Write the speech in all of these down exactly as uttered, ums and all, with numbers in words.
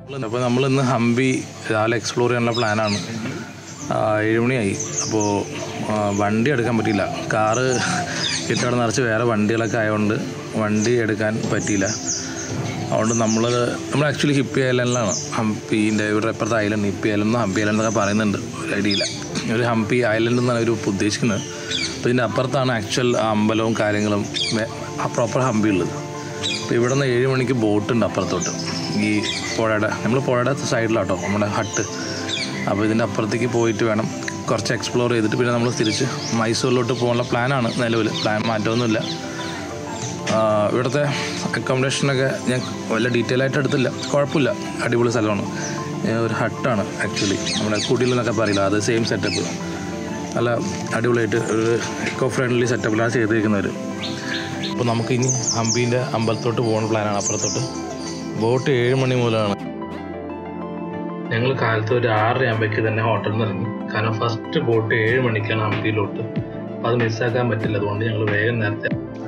അപ്പോൾ നമ്മളിന്ന് ഹംപി രാവിലെ എക്സ്പ്ലോർ ചെയ്യാനുള്ള പ്ലാനാണ്. ഏഴ് മണിയായി. അപ്പോൾ വണ്ടി എടുക്കാൻ പറ്റിയില്ല. കാറ് കിട്ടാതെ നിറച്ച് വേറെ വണ്ടികളൊക്കെ ആയതുകൊണ്ട് വണ്ടി എടുക്കാൻ പറ്റിയില്ല. അതുകൊണ്ട് നമ്മൾ നമ്മൾ ആക്ച്വലി ഹിപ്പി ഐലൻഡിലാണ്. ഹംപീൻ്റെ ഇവിടെ ഇപ്പുറത്തെ island hippie island Hampi island എന്നൊക്കെ പറയുന്നുണ്ട്. ഒരു ഐഡിയ ഇല്ല. ഒരു ഹംപി ഐലൻഡ് എന്നാണ് ഒരു ഉദ്ദേശിക്കുന്നത്. അപ്പോൾ ഇതിൻ്റെ അപ്പുറത്താണ് ആക്ച്വൽ അമ്പലവും കാര്യങ്ങളും പ്രോപ്പർ ഹംപി ഉള്ളത്. അപ്പോൾ ഇവിടെ നിന്ന് ഏഴ് മണിക്ക് ബോട്ടുണ്ട് അപ്പുറത്തോട്ട്, ഈ പുഴയുടെ നമ്മൾ പുഴയുടെ സൈഡിലാട്ടോ നമ്മുടെ ഹട്ട്. അപ്പോൾ ഇതിൻ്റെ അപ്പുറത്തേക്ക് പോയിട്ട് വേണം കുറച്ച് എക്സ്പ്ലോർ ചെയ്തിട്ട് പിന്നെ നമ്മൾ തിരിച്ച് മൈസൂരിലോട്ട് പോകാനുള്ള പ്ലാനാണ്. നിലവിൽ പ്ലാൻ മാറ്റമൊന്നുമില്ല. ഇവിടുത്തെ അക്കോമഡേഷനൊക്കെ ഞാൻ വല്ല ഡീറ്റെയിൽ ആയിട്ട് എടുത്തില്ല. കുഴപ്പമില്ല, അടിപൊളി സ്ഥലമാണ്. ഒരു ഹട്ടാണ് ആക്ച്വലി, നമ്മുടെ കുടിലെന്നൊക്കെ പറയില്ല, അത് സെയിം സെറ്റപ്പ്. നല്ല അടിപൊളിയായിട്ട് ഒരു എക്കോ ഫ്രണ്ട്ലി സെറ്റപ്പിലാണ് ചെയ്തിരിക്കുന്നവർ. അപ്പോൾ നമുക്കിനി ഹംപീൻ്റെ അമ്പലത്തോട്ട് പോകുന്ന പ്ലാനാണ്. അപ്പുറത്തോട്ട് ബോട്ട് ഏഴ് മണി മുതലാണ്. ഞങ്ങൾ കാലത്ത് ഒരു ആറര ആകുമ്പോഴേക്ക് തന്നെ ഹോട്ടലിൽ നിന്ന് ഇറങ്ങി. കാരണം ഫസ്റ്റ് ബോട്ട് ഏഴ് മണിക്കാണ് ഹംപിയിലോട്ട്. അപ്പോൾ അത് മിസ്സാക്കാൻ പറ്റില്ല. അതുകൊണ്ട് ഞങ്ങൾ വേഗം നേരത്തെ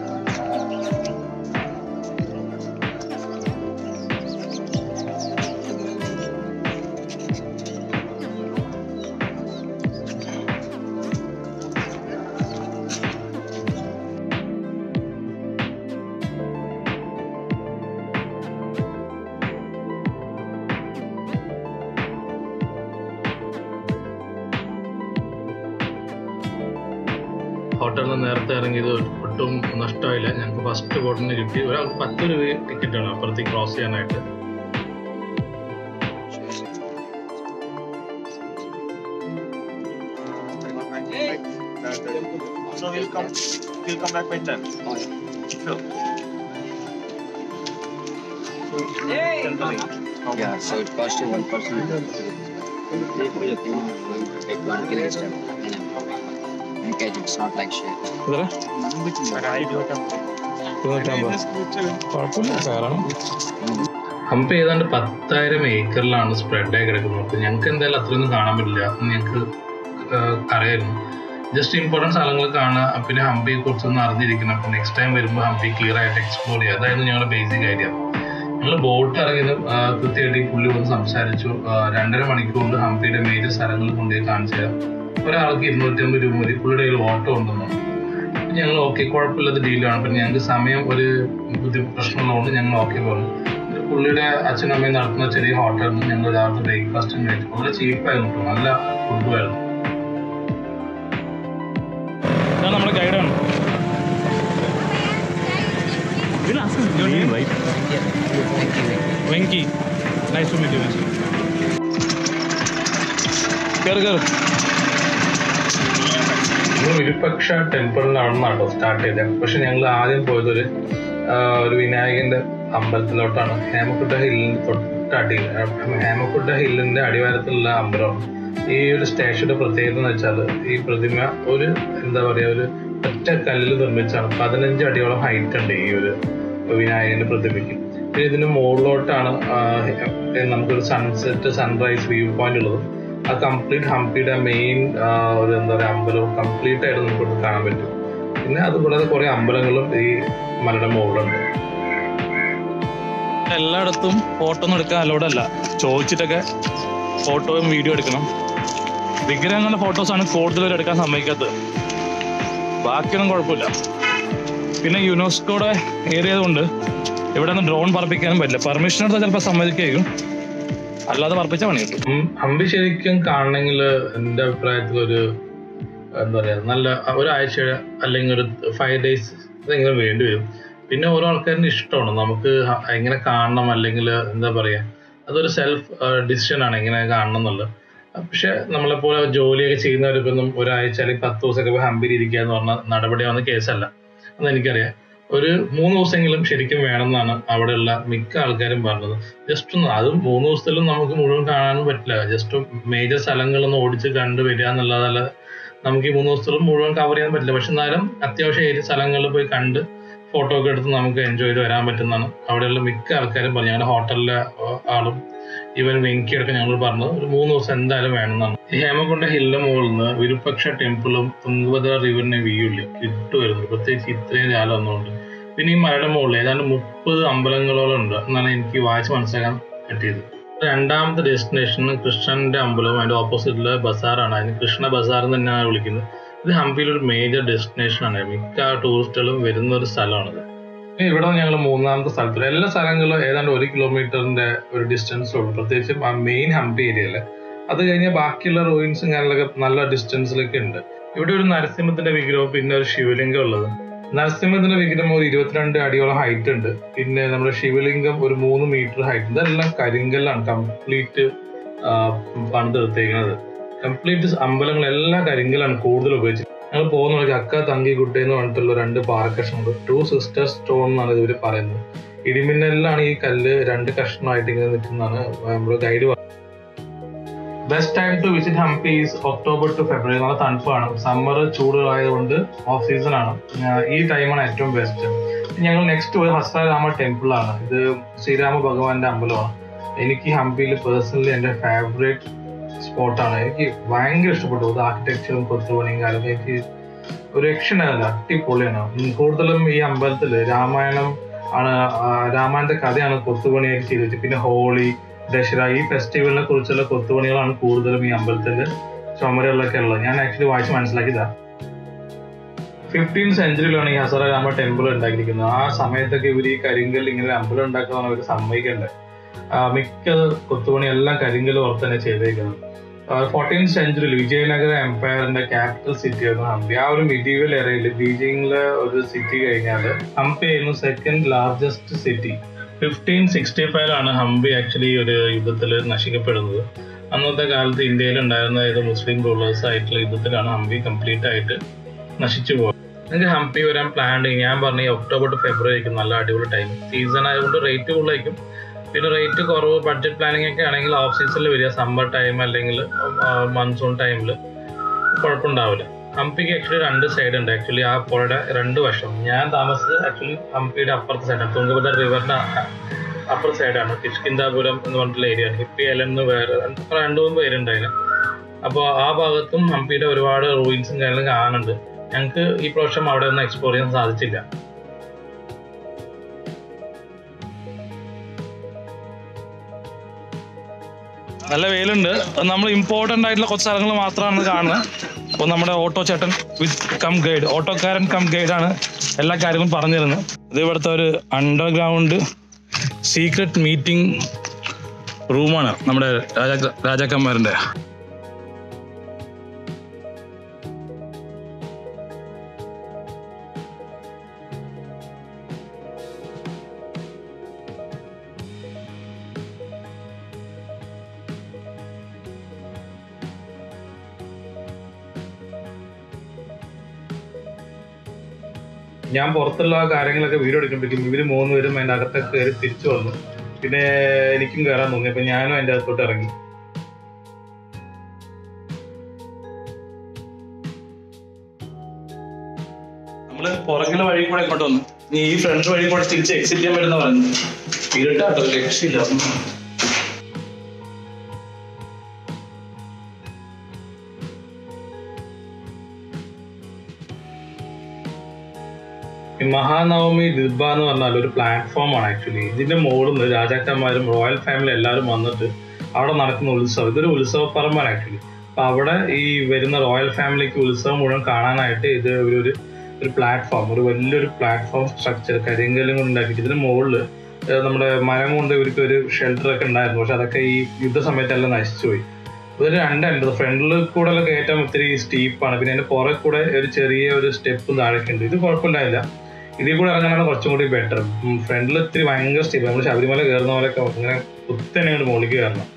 ഹോട്ടലിൽ നിന്ന് നേരത്തെ ഇറങ്ങിയത് ഒട്ടും നഷ്ടമായില്ല. ഞങ്ങൾക്ക് ഫസ്റ്റ് ബോട്ടിന് കിട്ടി. ഒരാൾക്ക് പത്ത് രൂപ ടിക്കറ്റാണ് അപ്പുറത്തേക്ക് ക്രോസ് ചെയ്യാനായിട്ട്. Yeah, so it costs you one person. Pay for your thing, take one kilogram. Okay, it's not like shit. Hampi ഏതാണ്ട് പത്തായിരം ഏക്കറിലാണ് സ്പ്രെഡായി കിടക്കുന്നത്. അപ്പോൾ ഞങ്ങൾക്ക് എന്തായാലും അത്രയൊന്നും കാണാൻ പറ്റില്ല. ഞങ്ങൾക്ക് അറിയായിരുന്നു. ജസ്റ്റ് ഇമ്പോർട്ടൻറ്റ് സ്ഥലങ്ങൾ കാണുക, പിന്നെ ഹംപിയെ കുറിച്ചൊന്നും അറിഞ്ഞിരിക്കണം. അപ്പോൾ നെക്സ്റ്റ് ടൈം വരുമ്പോൾ ഹംപി ക്ലിയർ ആയിട്ട് എക്സ്പ്ലോർ ചെയ്യുക. അതായിരുന്നു ഞങ്ങളുടെ ബേസിക് ഐഡിയ. ഞങ്ങൾ ബോട്ട് ഇറങ്ങിയത് കൃത്യമായിട്ട് ഈ പുള്ളി വന്ന് സംസാരിച്ചു. രണ്ടര മണിക്കൂറിൽ ഹംപിയുടെ മേജർ സ്ഥലങ്ങൾ കൊണ്ടുപോയി കാണിച്ചു തരാം. ഒരാൾക്ക് ഇരുന്നൂറ്റി അമ്പത് രൂപ മതി. പുള്ളിയുടെ കയ്യിൽ ഓട്ടോ ഉണ്ടെന്നു. ഞങ്ങൾ ഓക്കെ, കുഴപ്പമില്ലാത്ത ഡീലാണ്. പിന്നെ ഞങ്ങൾക്ക് സമയം ഒരു ബുദ്ധിമുട്ട് പ്രശ്നമുള്ളതുകൊണ്ട് ഞങ്ങൾ ഓക്കെ പറഞ്ഞു. പുള്ളിയുടെ അച്ഛനമ്മയും നടത്തുന്ന ചെറിയ ഹോട്ടലിൽ നിന്ന് ഞങ്ങൾ രാവിലത്തെ ബ്രേക്ക്ഫാസ്റ്റും കഴിച്ചു. വളരെ ചീപ്പായിരുന്നു കേട്ടോ, നല്ല ഫുഡുമായിരുന്നു. നമ്മുടെ ഗൈഡാണ് Venky. Nice to meet you. കേറ് കേറ്. വിരുപക്ഷ ടെമ്പിളിലാണെന്നാട്ടോ സ്റ്റാർട്ട് ചെയ്തത്. പക്ഷെ ഞങ്ങൾ ആദ്യം പോയത് ഒരു ഒരു വിനായകന്റെ അമ്പലത്തിലോട്ടാണ്. ഹേമകുട്ട ഹില്ലിന് തൊട്ടടി ഹേമകുട്ട ഹില്ലിന്റെ അടിവാരത്തിലുള്ള അമ്പലമാണ്. ഈ ഒരു സ്റ്റേഷന്റെ പ്രത്യേകത എന്ന് വെച്ചാൽ ഈ പ്രതിമ ഒരു എന്താ പറയുക ഒരു ഒറ്റ കല്ലിൽ നിർമ്മിച്ചാണ്. പതിനഞ്ച് അടിയോളം ഹൈറ്റ് ഉണ്ട് ഈ ഒരു വിനായകന്റെ പ്രതിമയ്ക്ക്. പിന്നെ ഇതിന് മുകളിലോട്ടാണ് നമുക്കൊരു സൺസെറ്റ് സൺറൈസ് വ്യൂ പോയിന്റ് ഉള്ളത്. ആ കംപ്ലീറ്റ് ഹംപിയുടെ മെയിൻ ഒരു എന്താ പറയുക അമ്പലവും കംപ്ലീറ്റ് ആയിട്ട് നമുക്ക് കാണാൻ പറ്റും. പിന്നെ അതുകൂടാതെ കുറെ അമ്പലങ്ങളും ഈ മലയുടെ മുകളിലുണ്ട്. എല്ലായിടത്തും ഫോട്ടോ ഒന്നും എടുക്കാൻ അലൗഡ് അല്ല. ചോദിച്ചിട്ടൊക്കെ ഫോട്ടോയും വീഡിയോ എടുക്കണം. വിഗ്രഹങ്ങളുടെ ഫോട്ടോസാണ് കൂടുതൽ എടുക്കാൻ സമ്മതിക്കാത്തത്. ബാക്കിയൊന്നും കുഴപ്പമില്ല. പിന്നെ യുനെസ്കോയുടെ ഏരിയ കൊണ്ട് ഇവിടെ നിന്ന് ഡ്രോൺ പറപ്പിക്കാനും പറ്റില്ല. പെർമിഷൻ എടുത്താൽ ചിലപ്പോൾ സമ്മതിക്കും, അല്ലാതെ പറപ്പിച്ചാൽ പണി കിട്ടും. ഹംപി ശരിക്കും കാണണമെങ്കിൽ എൻ്റെ അഭിപ്രായത്തിൽ ഒരു എന്താ പറയുക നല്ല ഒരാഴ്ച അല്ലെങ്കിൽ ഒരു ഫൈവ് ഡേയ്സ് ഇതെങ്കിലും വേണ്ടി വരും. പിന്നെ ഓരോ ആൾക്കാരിന് ഇഷ്ടമാണ് നമുക്ക് എങ്ങനെ കാണണം, അല്ലെങ്കിൽ എന്താ പറയുക അതൊരു സെൽഫ് ഡിസിഷനാണ് എങ്ങനെ കാണണം എന്നുള്ളത്. പക്ഷെ നമ്മളെപ്പോലെ ജോലിയൊക്കെ ചെയ്യുന്നവർക്കൊന്നും ഒരാഴ്ച അല്ലെങ്കിൽ പത്ത് ദിവസമൊക്കെ ഹംപിയിൽ ഇരിക്കുക എന്ന് പറഞ്ഞാൽ നടപടിയാവുന്ന കേസല്ല. അന്ന് എനിക്കറിയാം. ഒരു മൂന്ന് ദിവസമെങ്കിലും ശരിക്കും വേണമെന്നാണ് അവിടെയുള്ള മിക്ക ആൾക്കാരും പറഞ്ഞത്. ജസ്റ്റ് ഒന്ന് അതും മൂന്ന് ദിവസത്തിലും നമുക്ക് മുഴുവൻ കാണാനും പറ്റില്ല. ജസ്റ്റ് മേജർ സ്ഥലങ്ങളൊന്ന് ഓടിച്ച് കണ്ടു വരിക എന്നുള്ളതല്ല നമുക്ക് ഈ മൂന്ന് ദിവസത്തിലും മുഴുവൻ കവർ ചെയ്യാൻ പറ്റില്ല. പക്ഷെ എന്നാലും അത്യാവശ്യം ഏത് സ്ഥലങ്ങളിൽ പോയി കണ്ട് ഫോട്ടോ ഒക്കെ എടുത്ത് നമുക്ക് എൻജോയ് ചെയ്ത് വരാൻ പറ്റുന്നതാണ് അവിടെയുള്ള മിക്ക ആൾക്കാരും പറഞ്ഞു. ഞങ്ങളുടെ ഹോട്ടലിലെ ആളും ഈവൻ വെങ്കിയൊക്കെ ഞങ്ങൾ പറഞ്ഞത് ഒരു മൂന്ന് ദിവസം എന്തായാലും വേണമെന്നാണ്. ഈ ഹേമകുണ്ട ഹില്ലിന്റെ മുകളിൽ നിന്ന് വിരുപക്ഷ ടെമ്പിളും തുംഗഭദ്ര റിവറിനെ വ്യൂ ഇല്ല കിട്ടുമായിരുന്നു, പ്രത്യേകിച്ച് ഇത്രയും കാലം ഒന്നുകൊണ്ട്. പിന്നെ ഈ മലയുടെ മുകളിൽ ഏതാണ്ട് മുപ്പത് അമ്പലങ്ങളോളം ഉണ്ട് എന്നാണ് എനിക്ക് വായിച്ച് മനസ്സിലാക്കാൻ പറ്റിയത്. രണ്ടാമത്തെ ഡെസ്റ്റിനേഷൻ കൃഷ്ണന്റെ അമ്പലവും അതിന്റെ ഓപ്പോസിറ്റിലെ ബസാറാണ്. അതിന് കൃഷ്ണ ബസാർ എന്ന് തന്നെയാണ് വിളിക്കുന്നത്. ഇത് ഹംപിയിലെ ഒരു മേജർ ഡെസ്റ്റിനേഷൻ ആണ്. മിക്ക ടൂറിസ്റ്റുകളും വരുന്ന ഒരു സ്ഥലമാണിത്. ഇവിടെ ഞങ്ങൾ മൂന്നാമത്തെ സ്ഥലത്ത് എല്ലാ സ്ഥലങ്ങളിലും ഏതാണ്ട് ഒരു കിലോമീറ്ററിന്റെ ഒരു ഡിസ്റ്റൻസ് ഉള്ളൂ, പ്രത്യേകിച്ചും ആ മെയിൻ ഹംപി ഏരിയയില്. അത് കഴിഞ്ഞാൽ ബാക്കിയുള്ള റൂയിൻസും കാര്യങ്ങളൊക്കെ നല്ല ഡിസ്റ്റൻസിലൊക്കെ ഉണ്ട്. ഇവിടെ ഒരു നരസിംഹത്തിന്റെ വിഗ്രഹവും പിന്നെ ഒരു ശിവലിംഗം ഉള്ളത്. നരസിംഹത്തിന്റെ വിഗ്രഹം ഒരു ഇരുപത്തിരണ്ട് അടിയോളം ഹൈറ്റ് ഉണ്ട്. പിന്നെ നമ്മുടെ ശിവലിംഗം ഒരു മൂന്ന് മീറ്റർ ഹൈറ്റ്. ഇതെല്ലാം കരിങ്കല്ലാണ് കംപ്ലീറ്റ് പണിതെടുത്തേക്കുന്നത്. കംപ്ലീറ്റ് അമ്പലങ്ങളെല്ലാം കരിങ്കല്ലാണ് കൂടുതൽ ഉപയോഗിച്ചത്. ഞങ്ങൾ പോകുന്ന വഴിക്ക് അക്ക തങ്കി കുട്ടി എന്ന് പറഞ്ഞിട്ടുള്ള രണ്ട് പാറക്കഷ്ണമുണ്ട്. ടു സിസ്റ്റർ സ്റ്റോൺ എന്നാണ് ഇവർ പറയുന്നത്. ഇടിമിന്നലിലാണ് ഈ കല്ല് രണ്ട് കഷ്ണമായിട്ട് ഇങ്ങനെ നിൽക്കുന്നതാണ് നമ്മുടെ guide. Best time to visit Hampi is October to February. നല്ല തണുപ്പാണ്. സമ്മർ ചൂടുകളായതുകൊണ്ട് ഓഫ് സീസൺ ആണ്. ഈ ടൈമാണ് ഏറ്റവും ബെസ്റ്റ്. ഞങ്ങൾ നെക്സ്റ്റ് പോയത് ഹസ്തരാമ ടെമ്പിൾ ആണ്. ഇത് ശ്രീരാമ ഭഗവാന്റെ അമ്പലമാണ്. എനിക്ക് ഹംപിയിൽ പേഴ്സണലി എൻ്റെ ഫേവറേറ്റ് സ്പോട്ടാണ്. എനിക്ക് ഭയങ്കര ഇഷ്ടപ്പെട്ടു. ഇത് ആർക്കിടെക്ചറും കൊത്തുപണിയും കാര്യമൊക്കെ എനിക്ക് ഒരു രക്ഷണമല്ല, അടിപൊളിയാണ്. കൂടുതലും ഈ അമ്പലത്തിൽ രാമായണം ആണ്, രാമായണത്തെ കഥയാണ് കൊത്തുപണിയായിട്ട് ചെയ്ത് വെച്ചത്. പിന്നെ ഹോളി, ദശര, ഈ ഫെസ്റ്റിവലിനെ കുറിച്ചുള്ള കൊത്തുപണികളാണ് കൂടുതലും ഈ അമ്പലത്തിന്റെ ചുമരുകളിലൊക്കെ ഉള്ളത്. ഞാൻ ആക്ച്വലി വായിച്ച് മനസ്സിലാക്കിയതാ. ഫിഫ്റ്റീൻ സെഞ്ചുറിയിലാണ് ഈ ഹസരരാമ ടെമ്പിൾ ഉണ്ടാക്കിയിരിക്കുന്നത്. ആ സമയത്തൊക്കെ ഇവർ ഈ കരിങ്കല്ല് ഇങ്ങനെ അമ്പലം ഉണ്ടാക്കാൻ അവർ സമ്മതിക്കണ്ടേ. മിക്ക കൊത്തുപണി എല്ലാം കരിങ്കല്ല് ഓർത്ത് തന്നെ ചെയ്തേക്കുന്നത്. ഫോർട്ടീൻ സെഞ്ചുറിയിൽ വിജയനഗര എംപയറിന്റെ ക്യാപിറ്റൽ സിറ്റി ആയിരുന്നു ഹംപി. ആ ഒരു മിഡീവൽ ഏരിയയിൽ ബീജിംഗിലെ ഒരു സിറ്റി കഴിഞ്ഞാൽ ഹംപി ആയിരുന്നു second largest city. Fifteen sixty ഫൈവിലാണ് ഹംപി ആക്ച്വലി ഒരു യുദ്ധത്തിൽ നശിക്കപ്പെടുന്നത്. അന്നത്തെ കാലത്ത് ഇന്ത്യയിൽ ഉണ്ടായിരുന്ന ഏത് മുസ്ലിം റൂളേഴ്സ് ആയിട്ടുള്ള യുദ്ധത്തിലാണ് ഹംപി കംപ്ലീറ്റ് ആയിട്ട് നശിച്ചു പോകുന്നത്. നിങ്ങൾക്ക് ഹംപി വരാൻ പ്ലാൻ ഉണ്ടെങ്കിൽ ഞാൻ പറഞ്ഞ ഈ ഒക്ടോബർ ടു ഫെബ്രുവരി ആയിരിക്കും നല്ല അടിപൊളി ടൈം. സീസൺ ആയതുകൊണ്ട് റേറ്റ് കൂടുതലായിരിക്കും. പിന്നെ റേറ്റ് കുറവ് ബഡ്ജറ്റ് പ്ലാനിങ് ഒക്കെ ആണെങ്കിൽ ഓഫ് സീസണിൽ വരിക, സമ്മർ ടൈം അല്ലെങ്കിൽ മൺസൂൺ ടൈമിൽ കുഴപ്പമുണ്ടാവില്ല. ഹംപിക്ക് ആക്ച്വലി രണ്ട് സൈഡ് ഉണ്ട്. ആക്ച്വലി ആ പുഴയുടെ രണ്ട് വശം. ഞാൻ താമസിച്ചത് ആക്ച്വലി ഹംപിയുടെ അപ്പുറത്തെ സൈഡാണ്. തുങ്കഭദ്ര റിവറിന്റെ അപ്പുറത്തെ സൈഡാണ്. കിഷ്കിന്താപുരം എന്ന് പറഞ്ഞിട്ടുള്ള ഏരിയ ആണ്. ഹിപ്പി ഐലൻഡ് എന്ന് വേറെ രണ്ടു മൂന്ന് പേരുണ്ടായിരുന്നു. അപ്പോൾ ആ ഭാഗത്തും ഹംപിയുടെ ഒരുപാട് റൂയിൻസും കാര്യങ്ങളും കാണുന്നുണ്ട്. ഞങ്ങൾക്ക് ഈ പ്രാവശ്യം അവിടെ ഒന്നും എക്സ്പ്ലോർ ചെയ്യാൻ സാധിച്ചില്ല. നല്ല വെയിലുണ്ട്. നമ്മൾ ഇമ്പോർട്ടൻ്റ് ആയിട്ടുള്ള കുറച്ച് സ്ഥലങ്ങൾ മാത്രമാണ് കാണുന്നത്. അപ്പോൾ നമ്മുടെ ഓട്ടോ ചേട്ടൻ വിത്ത് കം ഗൈഡ്, ഓട്ടോക്കാരൻ കം ഗൈഡാണ് എല്ലാ കാര്യങ്ങളും പറഞ്ഞു തരുന്നത്. ഇത് ഇവിടുത്തെ ഒരു അണ്ടർഗ്രൗണ്ട് സീക്രട്ട് മീറ്റിംഗ് റൂമാണ് നമ്മുടെ രാജാ രാജാക്കന്മാരുടെ. ഞാൻ പുറത്തുള്ള കാര്യങ്ങളൊക്കെ വീഡിയോ എടുക്കുമ്പോഴേക്കും ഇവർ മൂന്നുപേരും അതിൻ്റെ അകത്തൊക്കെ കയറി തിരിച്ചു വന്നു. പിന്നെ എനിക്കും കയറാൻ തോന്നി. അപ്പം ഞാനും അതിൻ്റെ അകത്തോട്ട് ഇറങ്ങി. നമ്മള് പുറകിലെ വഴി കൂടെ ഇങ്ങോട്ട് വന്നു. ഈ ഫ്രണ്ട് വഴി കൂടെ തിരിച്ച് എക്സിറ്റ് ചെയ്യാൻ പറ്റുന്ന പറഞ്ഞു. ഇരുട്ടാട്ടോ, രക്ഷയില്ല. മഹാനവമി ദിർബ എന്ന് പറഞ്ഞാൽ ഒരു പ്ലാറ്റ്ഫോമാണ് ആക്ച്വലി. ഇതിന്റെ മുകളിൽ നിന്ന് രാജാക്കന്മാരും റോയൽ ഫാമിലി എല്ലാവരും വന്നിട്ട് അവിടെ നടക്കുന്ന ഉത്സവം. ഇതൊരു ഉത്സവപ്പറമ്പാണ് ആക്ച്വലി. അപ്പൊ അവിടെ ഈ വരുന്ന റോയൽ ഫാമിലിക്ക് ഉത്സവം മുഴുവൻ കാണാനായിട്ട് ഇത് ഒരു ഒരു പ്ലാറ്റ്ഫോം, ഒരു വലിയൊരു പ്ലാറ്റ്ഫോം സ്ട്രക്ചർ കരിങ്കല്ലും കൊണ്ട് ഉണ്ടാക്കിയിട്ട് ഇതിന് മുകളിൽ നമ്മുടെ മരം കൊണ്ട് ഇവർക്ക് ഒരു ഷെൽട്ടറൊക്കെ ഉണ്ടായിരുന്നു. പക്ഷെ അതൊക്കെ ഈ യുദ്ധ സമയത്തെല്ലാം നശിച്ചുപോയി. ഇതൊരു രണ്ടുണ്ട്. ഫ്രണ്ടിൽ കൂടെ എല്ലാം കയറ്റാൻ ഒത്തിരി സ്റ്റീപ്പാണ്. പിന്നെ അതിന്റെ പുറകെ കൂടെ ഒരു ചെറിയ ഒരു സ്റ്റെപ്പ് താഴേക്ക് ഉണ്ട്. ഇത് കുഴപ്പമില്ലായില്ല. ഇതിൽ കൂടെ ഇറങ്ങാനാണ് കുറച്ചും കൂടി ബെറ്റർ. ഫ്രണ്ടിൽ ഇത്തിരി ഭയങ്കര സ്റ്റെപ്പ്. നമ്മൾ ശബരിമല കയറുന്ന പോലെയൊക്കെ ഇങ്ങനെ കുത്തനെ അങ്ങോട്ട് മുകളിലേക്ക് കയറണം.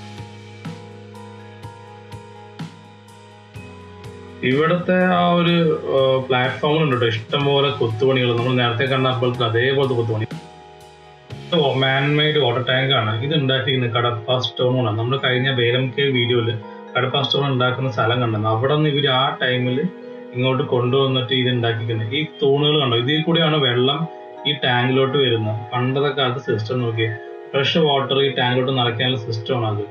ഇവിടുത്തെ ആ ഒരു പ്ലാറ്റ്ഫോമിലുണ്ട് കേട്ടോ ഇഷ്ടംപോലെ കൊത്തുപണികൾ. നമ്മൾ നേരത്തെ കണ്ട അമ്പലത്തിൽ അതേപോലത്തെ കൊത്തുപണി. മാൻമെയ്ഡ് വാട്ടർ ടാങ്ക് ആണ് ഇത് ഉണ്ടാക്കിയിരിക്കുന്നത്. കടപ്പ സ്റ്റോൺ ആണ്. നമ്മൾ കഴിഞ്ഞ ബേലം കേവ് വീഡിയോയില് കടപ്പ സ്റ്റോൺ ഉണ്ടാക്കുന്ന സ്ഥലം കണ്ടെന്ന്. അവിടെ നിന്ന് ഇവർ ആ ടൈമിൽ ഇങ്ങോട്ട് കൊണ്ടുവന്നിട്ട് ഇത് ഉണ്ടാക്കിക്കുന്നത്. ഈ തൂണുകൾ കണ്ടോ, ഇതിൽ കൂടെയാണ് വെള്ളം ഈ ടാങ്കിലോട്ട് വരുന്നത്. പണ്ടത്തെ കാലത്ത് സിസ്റ്റം നോക്കി ഫ്രഷ് വാട്ടർ ഈ ടാങ്കിലോട്ട് നിറയ്ക്കാനുള്ള സിസ്റ്റമാണ് അത്.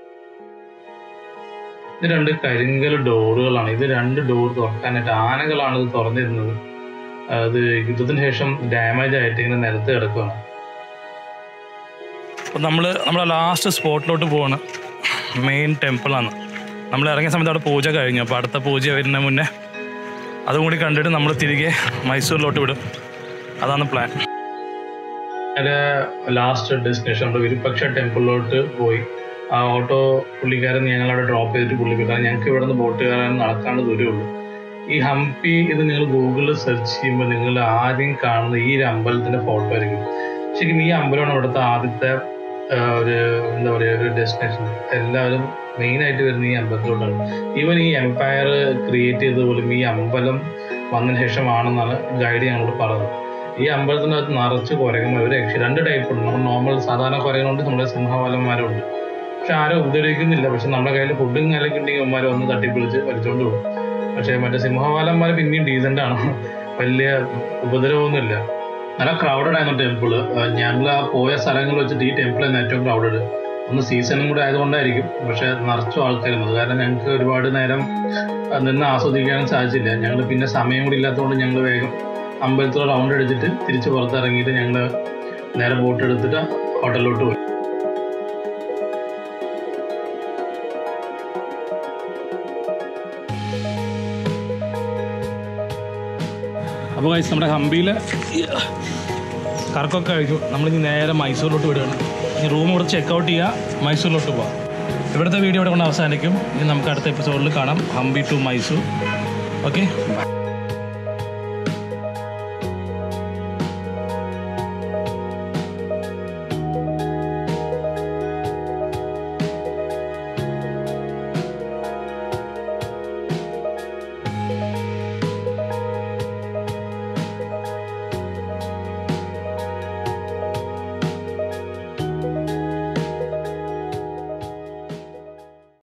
ഇത് രണ്ട് കരിങ്കൽ ഡോറുകളാണ്. ഇത് രണ്ട് ഡോർ തുറക്കാനായിട്ട് ആനകളാണ് ഇത് തുറന്നിരുന്നത്. അത് യുദ്ധത്തിന് ശേഷം ഡാമേജ് ആയിട്ട് ഇങ്ങനെ നിലത്ത് കിടക്കുകയാണ്. അപ്പോൾ നമ്മൾ നമ്മുടെ ലാസ്റ്റ് സ്പോട്ടിലോട്ട് പോവാണ്. മെയിൻ ടെമ്പിളാണ്. നമ്മൾ ഇറങ്ങിയ സമയത്ത് അവിടെ പൂജ കഴിഞ്ഞു. അപ്പോൾ അടുത്ത പൂജ വരുന്നതിന് മുന്നേ അതും കൂടി കണ്ടിട്ട് നമ്മൾ തിരികെ മൈസൂരിലോട്ട് വിടും. അതാണ് പ്ലാൻ. അതിൻ്റെ ലാസ്റ്റ് ഡെസ്റ്റിനേഷൻ നമ്മൾ വിരുപക്ഷ ടെമ്പിളിലോട്ട് പോയി. ആ ഓട്ടോ പുള്ളിക്കാരൻ ഞങ്ങളവിടെ ഡ്രോപ്പ് ചെയ്തിട്ട് പുള്ളി പോയി. കാരണം ഞങ്ങൾക്ക് ഇവിടെ നിന്ന് ബോട്ട് കയറാൻ നടക്കാണ്ട് ദൂരമേ ഉള്ളൂ. ഈ ഹംപി ഇത് നിങ്ങൾ ഗൂഗിളിൽ സെർച്ച് ചെയ്യുമ്പോൾ നിങ്ങൾ ആദ്യം കാണുന്ന ഈ ഒരു അമ്പലത്തിൻ്റെ ഫോട്ടോ ആയിരിക്കും. ശരിക്കും ഈ അമ്പലമാണ് ഇവിടുത്തെ ആദ്യത്തെ ഒരു എന്താ പറയുക ഒരു ഡെസ്റ്റിനേഷൻ. എല്ലാവരും മെയിനായിട്ട് വരുന്ന ഈ അമ്പലത്തിലോട്ടാണ്. ഈവൻ ഈ എംപയർ ക്രിയേറ്റ് ചെയ്തത് പോലും ഈ അമ്പലം വന്നതിന് ശേഷമാണെന്നാണ് ഗൈഡ് ഞങ്ങളോട് പറഞ്ഞത്. ഈ അമ്പലത്തിനകത്ത് നിറച്ച് കുരങ്ങന്മാർ, ഒരു രക്ഷ രണ്ട് ടൈപ്പ് ഉണ്ട്. നമ്മൾ നോർമൽ സാധാരണ കുരങ്ങനുണ്ട്, നമ്മുടെ സിംഹവാലന്മാരുണ്ട്. പക്ഷെ ആരും ഉപദ്രവിക്കുന്നില്ല. പക്ഷെ നമ്മുടെ കയ്യിൽ ഫുഡും കാര്യമൊക്കെ ഉണ്ടെങ്കിൽ അവന്മാർ വന്ന് തട്ടിപ്പിടിച്ച് വലിച്ചുകൊണ്ട് പോകും. പക്ഷേ മറ്റേ സിംഹവാലന്മാർ പിന്നെയും ഡീസൻ്റ് ആണ്, വലിയ ഉപദ്രവമൊന്നുമില്ല. നല്ല ക്രൗഡഡ് ആയിരുന്നു ടെമ്പിള്. ഞങ്ങൾ ആ പോയ സ്ഥലങ്ങളിൽ വെച്ചിട്ട് ഈ ടെമ്പിൾ തന്നെ ഏറ്റവും ക്രൗഡഡ്. ഒന്ന് സീസണും കൂടെ ആയതുകൊണ്ടായിരിക്കും. പക്ഷെ നിറച്ചും ആൾക്കാരുന്നത് കാരണം ഞങ്ങൾക്ക് ഒരുപാട് നേരം നിന്ന് ആസ്വദിക്കാനും സാധിച്ചില്ല. ഞങ്ങൾ പിന്നെ സമയം കൂടി ഇല്ലാത്തതുകൊണ്ട് ഞങ്ങൾ വേഗം അമ്പലത്തിൽ റൗണ്ട് അടിച്ചിട്ട് തിരിച്ച് പുറത്തിറങ്ങിയിട്ട് ഞങ്ങൾ നേരെ ബോട്ട് എടുത്തിട്ട് ഹോട്ടലിലോട്ട് പോയി. അപ്പോൾ കഴിച്ച് നമ്മുടെ ഹംപിയിൽ കറക്കൊക്കെ കഴിക്കും. നമ്മളിനി നേരെ മൈസൂരിലോട്ട് വിടുകയാണ്. ഇനി റൂം ഇവിടെ ചെക്കൗട്ട് ചെയ്യുക, മൈസൂരിലോട്ട് പോവാം. ഇവിടുത്തെ വീഡിയോ ഇവിടെ കൊണ്ട് അവസാനിക്കും. ഇനി നമുക്ക് അടുത്ത എപ്പിസോഡിൽ കാണാം. Hampi to Mysore. Okay, by.